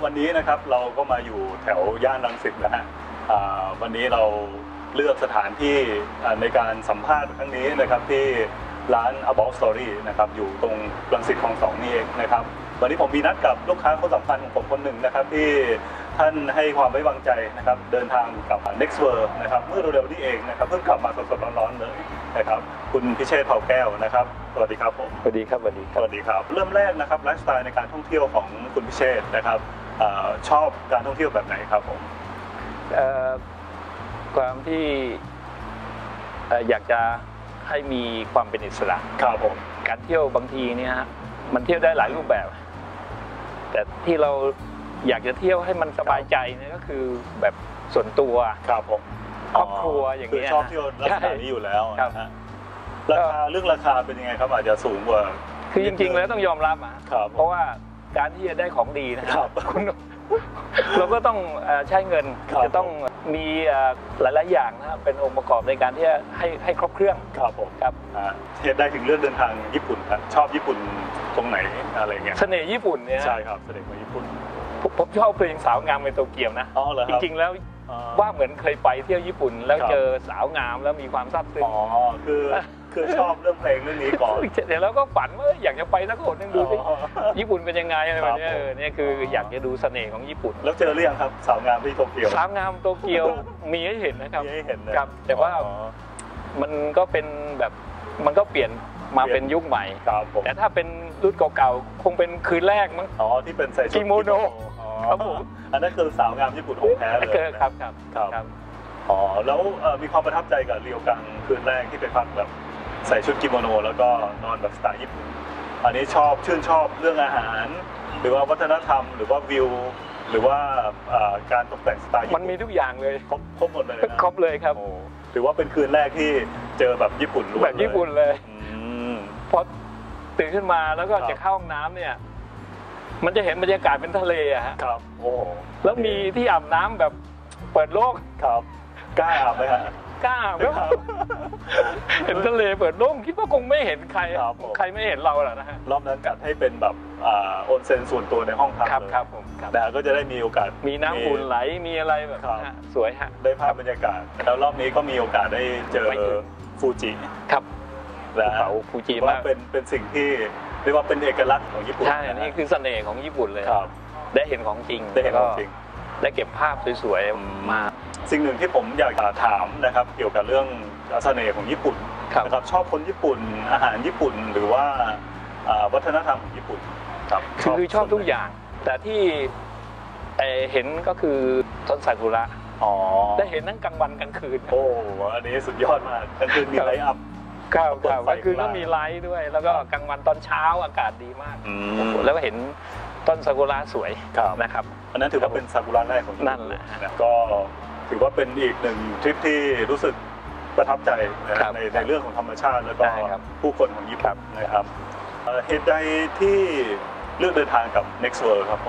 วันนี้นะครับเราก็มาอยู่แถวย่านรังสิตนะฮะวันนี้เราเลือกสถานที่ในการสัมภาษณ์ครั้งนี้นะครับที่ร้าน About Story นะครับอยู่ตรงรังสิตคลอง 2นี่เองนะครับวันนี้ผมมีนัดกับลูกค้าคนสำคัญของผมคนหนึ่งนะครับที่ท่านให้ความไว้วางใจนะครับเดินทางกับ Next World นะครับเมื่อเร็วๆนี้เองนะครับเพิ่งกลับมาสดๆร้อนๆเลยนะครับคุณพิเชษฐ์ เผ่าแก้วนะครับสวัสดีครับผมสวัสดีครับสวัสดีครับสวัสดีครับเริ่มแรกนะครับไลฟ์สไตล์ในการท่องเที่ยวของคุณพิเชษฐ์นะครับชอบการท่องเที่ยวแบบไหนครับผมความที่อยากจะให้มีความเป็นอิสระครับผมการเที่ยวบางทีเนี่ยมันเที่ยวได้หลายรูปแบบแต่ที่เราอยากจะเที่ยวให้มันสบายใจเนี่ยก็คือแบบส่วนตัวครับผมครอบครัวอย่างนี้ชอบเที่ยวลักษณะนี้อยู่แล้วนะฮะราคาเรื่องราคาเป็นยังไงครับอาจจะสูงกว่าคือจริงๆแล้วต้องยอมรับเพราะว่าการที่จะได้ของดีนะครับเราก็ต้องใช้เงินจะต้องมีหลายๆอย่างนะครับเป็นองค์ประกอบในการที่จะให้ครบเครื่องครับผมครับเหตุใดถึงเลือกเดินทางญี่ปุ่นครับชอบญี่ปุ่นตรงไหนอะไรเงี้ยเสน่ห์ญี่ปุ่นเนี่ยใช่ครับเสน่ห์ของญี่ปุ่นผมชอบเพลงสาวงามในโตเกียวนะจริงๆแล้วว่าเหมือนเคยไปเที่ยวญี่ปุ่นแล้วเจอสาวงามแล้วมีความซาบซึ้งคือชอบเรื่องเพลงเรื่องนี้ก่อนเดี๋ยวแล้วก็ฝันว่าอยากจะไปสักคนนึงดูสิญี่ปุ่นเป็นยังไงอะไรแบบนี้นี่คืออยากจะดูเสน่ห์ของญี่ปุ่นแล้วเจอหรือยังครับสาวงามที่โตเกียวสาวงามโตเกียวมีให้เห็นนะครับมีให้เห็นครับแต่ว่ามันก็เป็นแบบมันก็เปลี่ยนมาเป็นยุคใหม่แต่ถ้าเป็นรุ่นเก่าๆคงเป็นคืนแรกมั้งที่เป็นใส่ชุดกิโมโนครับผมอันนั้นคือสาวงามญี่ปุ่นของแท้เลยครับแล้วมีความประทับใจกับเรียวกังคืนแรกที่ไปพักแบบใส่ชุดกิโมโนแล้วก็นอนแบบสไตล์ญี่ปุ่นอันนี้ชื่นชอบเรื่องอาหารหรือว่าวัฒนธรรมหรือว่าวิวหรือว่าการตกแต่งสไตล์มันมีทุกอย่างเลยครบหมดเลยนะครบเลยครับถือว่าเป็นคืนแรกที่เจอแบบญี่ปุ่นแบบญี่ปุ่นเลยพอตื่นขึ้นมาแล้วก็จะเข้าห้องน้ำเนี่ยมันจะเห็นบรรยากาศเป็นทะเลอะฮะครับโอ้แล้วมีที่อาบน้ำแบบเปิดโล่งครับกล้าอาบไหมฮะกล้าแล้วเห็นทะเลเปิดโล่งคิดว่าคงไม่เห็นใครไม่เห็นเราหรอกนะฮะรอบนั้นจัดให้เป็นแบบโอนเซ็นส่วนตัวในห้องพักเลยครับผมแต่ก็จะได้มีโอกาสมีน้ำอุ่นไหลมีอะไรแบบสวยฮะได้ภาพบรรยากาศแล้วรอบนี้ก็มีโอกาสได้เจอฟูจิครับเขาฟูจิว่าเป็นสิ่งที่เรียกว่าเป็นเอกลักษณ์ของญี่ปุ่นใช่นี่คือเสน่ห์ของญี่ปุ่นเลยได้เห็นของจริงได้เก็บภาพสวยๆมาสิ่งหนึ่งที่ผมอยากถามนะครับเกี่ยวกับเรื่องเสน่ห์ของญี่ปุ่นนะครับชอบคนญี่ปุ่นอาหารญี่ปุ่นหรือว่าวัฒนธรรมของญี่ปุ่นครับคือชอบทุกอย่างแต่ที่เห็นก็คือต้นซากุระได้เห็นทั้งกลางวันกลางคืนโอ้อันนี้สุดยอดมากกลางคืนมีไลท์อัพกลางคืนก็มีไลท์ด้วยแล้วก็กลางวันตอนเช้าอากาศดีมากแล้วก็เห็นต้นซากุระสวยนะครับอันนั้นถือว่าเป็นซากุระแรกของนั่นแหละก็ถือว่าเป็นอีกหนึ่งทริปที่รู้สึกประทับใจในเรื่องของธรรมชาติแล้วก็ผู้คนของญี่ปุ่นนะครับเหตุใดที่เลือกเดินทางกับ Next World ครับผม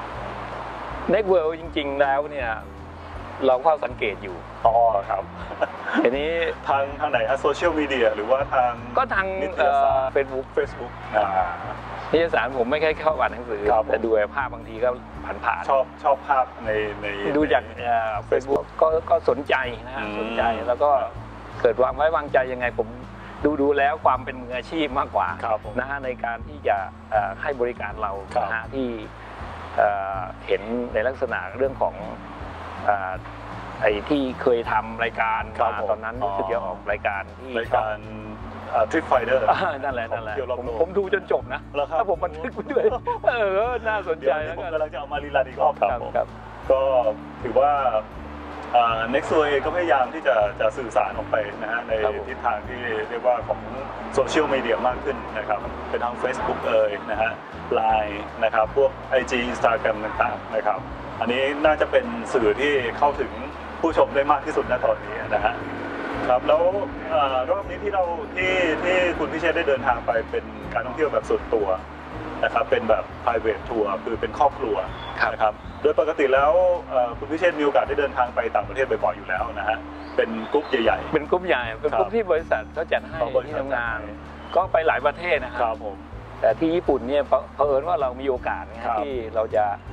Next World จริงๆแล้วเนี่ยเราเข้าสังเกตอยู่ครับทีนี้ทางไหนฮะโซเชียลมีเดียหรือว่าทาง Facebook นิตยสารผมไม่ค่อยเข้าอ่านหนังสือแต่ดูภาพบางทีก็ผ่านชอบภาพในดูจาก Facebook ก็สนใจนะฮะสนใจแล้วก็เกิดความไว้วางใจยังไงผมดูแล้วความเป็นมืออาชีพมากกว่านะฮะในการที่จะให้บริการเรานะฮะที่เห็นในลักษณะเรื่องของไอ้ที่เคยทำรายการมาตอนนั้นรู้สึกจะออกรายการที่ทริปไฟเดอร์นั่นแหละผมดูจนจบนะถ้าผมบันทึกไปด้วยน่าสนใจแล้วก็กำลังจะเอามารีลันอีกรอบครับก็ถือว่าNext World เองก็พยายามที่จะสื่อสารออกไปนะฮะในทิศทางที่เรียกว่าของโซเชียลมีเดียมากขึ้นนะครับเป็นทาง Facebook นะฮะ Line นะครับพวก IG Instagram ต่างๆนะครับอันนี้น่าจะเป็นสื่อที่เข้าถึงผู้ชมได้มากที่สุดณตอนนี้นะฮะครับแล้วรอบนี้ที่คุณพิเชษได้เดินทางไปเป็นการท่องเที่ยวแบบส่วนตัวนะครับเป็นแบบ private tour คือเป็นครอบครัวนะครับโดยปกติแล้วคุณพิเชษมีโอกาสได้เดินทางไปต่างประเทศบ่อยๆอยู่แล้วนะฮะเป็นกรุ๊ปใหญ่ๆเป็นกรุ๊ปใหญ่เป็นกรุ๊ปที่บริษัทเขาจัดให้ที่ทำงานก็ไปหลายประเทศนะครับผมแต่ที่ญี่ปุ่นเนี่ยเผอิญว่าเรามีโอกาสที่เราจะ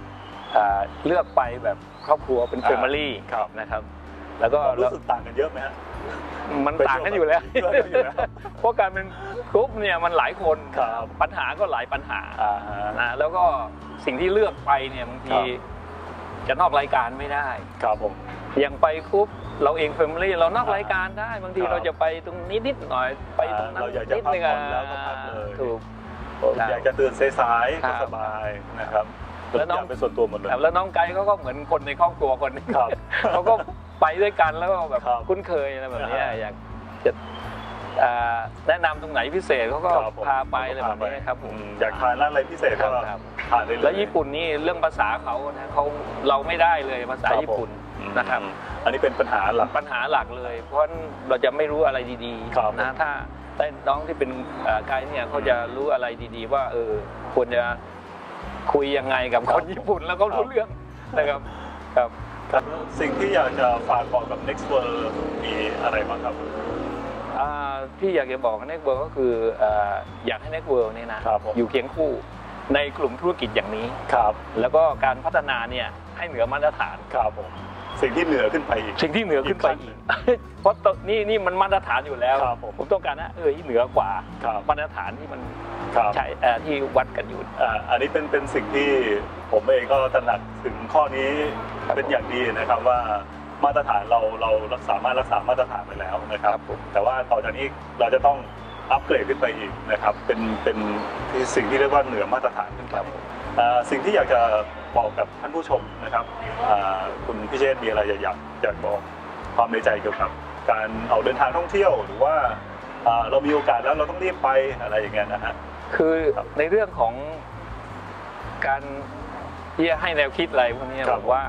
เลือกไปแบบครอบครัวเป็นแฟมิลี่นะครับแล้วก็รู้สึกต่างกันเยอะไหมฮะมันต่างกันอยู่แล้วเพราะการเป็นกรุ๊ปเนี่ยมันหลายคนปัญหาก็หลายปัญหานะแล้วก็สิ่งที่เลือกไปเนี่ยบางทีจะนอกรายการไม่ได้ครับผมอย่างไปกรุ๊ปเราเองแฟมิลี่เรานอกรายการได้บางทีเราจะไปตรงนี้นิดหน่อยไปตรงนั้นนิดนึงถูกอยากจะตื่นสายๆก็สบายนะครับแล้วน้องเป็นส่วนตัวหมดเลยแล้วน้องไกด์เขาก็เหมือนคนในครอบครัวคนนึงเขาก็ไปด้วยกันแล้วก็แบบคุ้นเคยอะไรแบบนี้อยากจะแนะนำตรงไหนพิเศษเขาก็พาไปอะไรแบบนี้ครับผมอยากทานร้านอะไรพิเศษก็ทานได้เลยแล้วญี่ปุ่นนี่เรื่องภาษาเขานะเขาเราไม่ได้เลยภาษาญี่ปุ่นนะครับอันนี้เป็นปัญหาหลักเลยเพราะเราจะไม่รู้อะไรดีๆนะถ้าน้องที่เป็นไกด์เนี่ยเขาจะรู้อะไรดีๆว่าควรจะคุยยังไงกับคนญี่ปุ่นแล้วก็รู้เรื่องนะครับครับสิ่งที่อยากจะฝากบอกกับ Next World มีอะไรบ้างครับที่อยากจะบอกกับ Next World ก็คืออยากให้ Next World เนี่ยนะอยู่เคียงคู่ในกลุ่มธุรกิจอย่างนี้ครับแล้วก็การพัฒนาเนี่ยให้เหนือมาตรฐานครับผมสิ่งที่เหนือขึ้นไปอีกเพราะนี่มันมาตรฐานอยู่แล้วผมต้องการนะเหนือกว่ามาตรฐานที่มันใช่ที่วัดกันอยู่อันนี้เป็นสิ่งที่ผมเองก็ตระหนักถึงข้อนี้เป็นอย่างดีนะครับว่ามาตรฐานเราสามารถรักษามาตรฐานไปแล้วนะครับแต่ว่าต่อจากนี้เราจะต้องอัปเกรดขึ้นไปอีกนะครับเป็นสิ่งที่เรียกว่าเหนือมาตรฐานขึ้นไปสิ่งที่อยากจะบอกกับท่านผู้ชมนะครับคุณพิเชษมีอะไรอยากบอกความในใจเกี่ยวกับการออกเดินทางท่องเที่ยวหรือว่าเรามีโอกาสแล้วเราต้องรีบไปอะไรอย่างเงี้ยนะฮะคือในเรื่องของการที่จะให้แนวคิดอะไรพวกนี้บอกว่า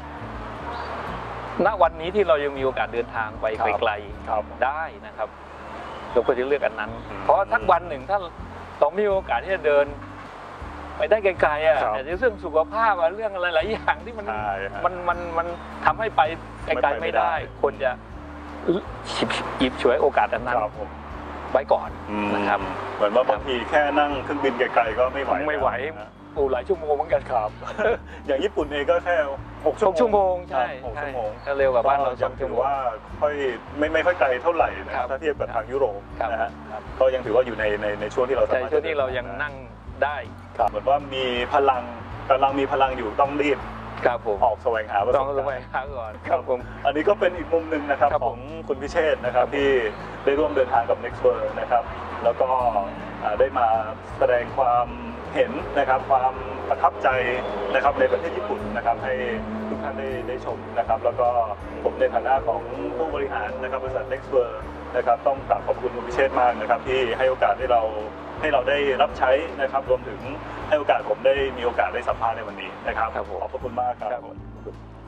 ณวันนี้ที่เรายังมีโอกาสเดินทางไปไกลๆได้นะครับเราควรจะเลือกอันนั้นเพราะทักวันหนึ่งถ้าเรามีโอกาสที่จะเดินไปได้ไกลๆแต่เรื่องสุขภาพเรื่องอะไรหลายอย่างที่มันทำให้ไปไกลๆไม่ได้ควรจะหยิบฉวยโอกาสอันนั้นไว้ก่อนนะครับเหมือนว่าบางทีแค่นั่งเครื่องบินไกลๆก็ไม่ไหวหลายชั่วโมงเหมือนกันครับอย่างญี่ปุ่นเองก็แค่ 6 ชั่วโมงใช่ 6 ชั่วโมงเร็วกว่าบ้านเรา2 ชั่วโมงว่าไม่ค่อยไกลเท่าไหร่นะครับถ้าเทียบกับทางยุโรปนะฮะก็ยังถือว่าอยู่ในช่วงที่เราสามารถช่วงที่เรายังนั่งได้เหมือนว่ามีพลังกำลังมีพลังอยู่ต้องรีบออกแสวงหาประสบการณ์ต้องแสวงหาก่อนครับผมอันนี้ก็เป็นอีกมุมหนึ่งนะครับของคุณพิเชษนะครับที่ได้ร่วมเดินทางกับ Next World นะครับแล้วก็ได้มาแสดงความเห็นนะครับความประทับใจนะครับในประเทศญี่ปุ่นนะครับให้ทุกท่านได้ชมนะครับแล้วก็ผมในฐานะของผู้บริหารนะครับบริษัท Next World นะครับต้องกราบขอบคุณคุณพิเชษมากนะครับที่ให้โอกาสให้เราได้รับใช้นะครับรวมถึงให้โอกาสผมได้มีโอกาสได้สัมภาษณ์ในวันนี้นะครับขอบพระคุณมากครับ